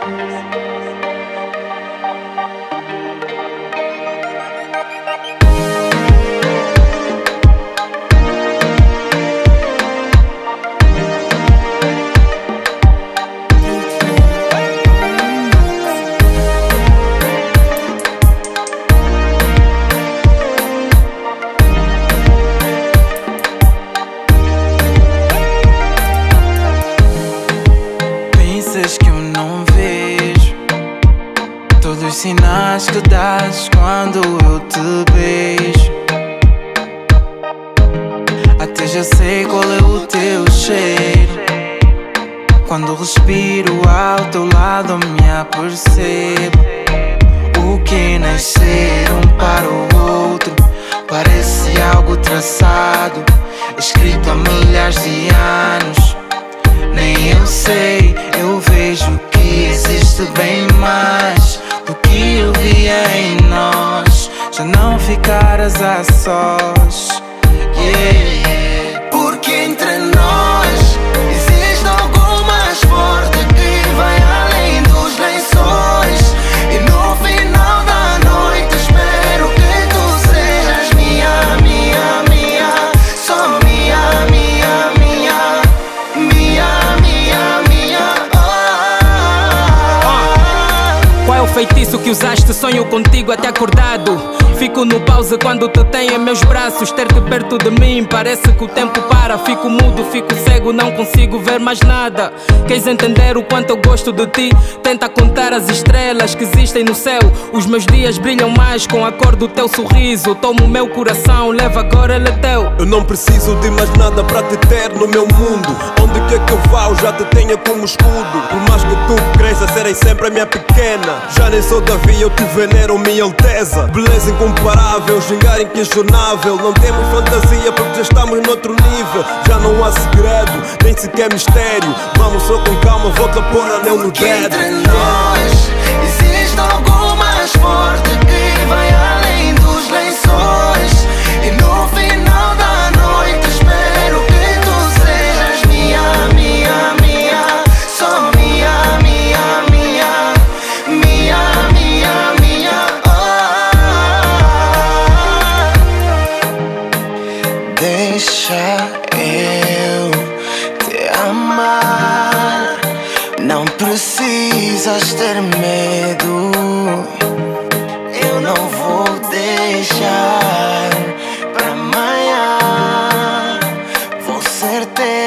Pensas que eu não vejo todos os sinais que dás quando eu te beijo. Até já sei qual é o teu cheiro. Quando respiro ao teu lado me apercebo. O que nascer um para o outro parece algo traçado, escrito há milhares de anos. Nem eu sei, eu vejo que existe bem mais do que eu via em nós. Já não ficarás a sós, yeah. Porque entre nós existe algo mais forte que vai além dos lençóis. E no final da noite espero que tu sejas minha, minha, minha. Só minha, minha, minha. Minha, minha, minha. Qual é o feitiço que usaste? Sonho contigo até acordado. Fico no pause quando te tenho em meus braços. Ter-te perto de mim parece que o tempo para. Fico mudo, fico cego, não consigo ver mais nada. Queres entender o quanto eu gosto de ti? Tenta contar as estrelas que existem no céu. Os meus dias brilham mais com a cor do teu sorriso. Toma o meu coração, leva agora, ele é teu. Eu não preciso de mais nada para te ter no meu mundo. Onde quer que eu vá, eu já te tenho como escudo. Por mais que tu cresça, serei sempre a minha pequena. Já nem sou Davi, eu te venero, minha alteza. Beleza incomparável, gingar inquestionável. Não temos fantasia porque já estamos noutro nível. Já não há segredo, nem sequer mistério. Vamos só com calma, volta a pôr anel no dedo. Entre nós existe algo mais forte que vai além dos lençóis. E no final da noite espero que tu sejas minha, minha, minha. Só minha, minha, minha. Minha, minha, minha. Deixa eu te amar. Não precisas ter medo. Eu não vou deixar pra amanhã. Vou ser teu.